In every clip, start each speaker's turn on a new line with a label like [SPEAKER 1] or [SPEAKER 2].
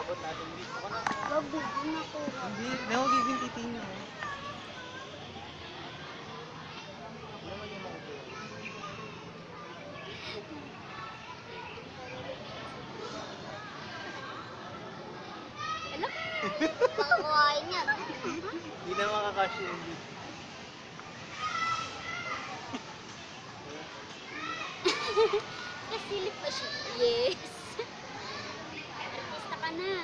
[SPEAKER 1] abot natin dito. Ako na.
[SPEAKER 2] Babigyan ako.
[SPEAKER 1] Hindi, nawagiging titingin mo.
[SPEAKER 2] Alam? Pakakuhain yan.
[SPEAKER 1] Hindi na makakasya yun dito.
[SPEAKER 2] Kasilip pa siya. Yes. Artista ka na.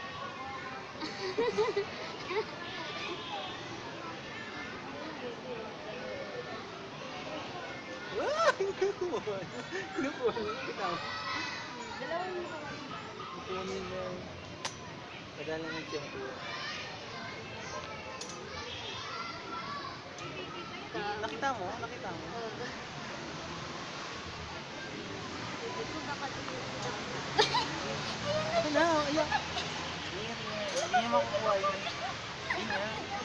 [SPEAKER 1] Inupuan. Kita mo.
[SPEAKER 2] Dalawang mo.
[SPEAKER 1] Inupunin na. Padala ng tiyempo. Nakita mo? Nakita mo? Wala, wala. Hindi niya makukuha yun. Hindi niya.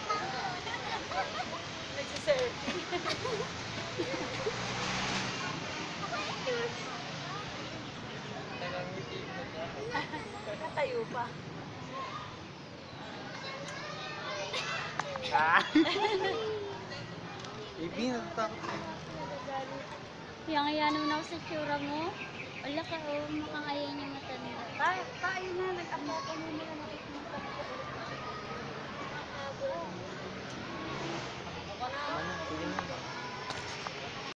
[SPEAKER 2] Nagsiserve. Nakatayo pa.
[SPEAKER 1] Ah! Baby, natatakot ka.
[SPEAKER 2] Yang naman ako sa tsura mo. Wala ka, oh, mukhang ayaw niya matanda. Tayo na, nag-ako muna na nakikita ko.
[SPEAKER 1] Ano na, sige na.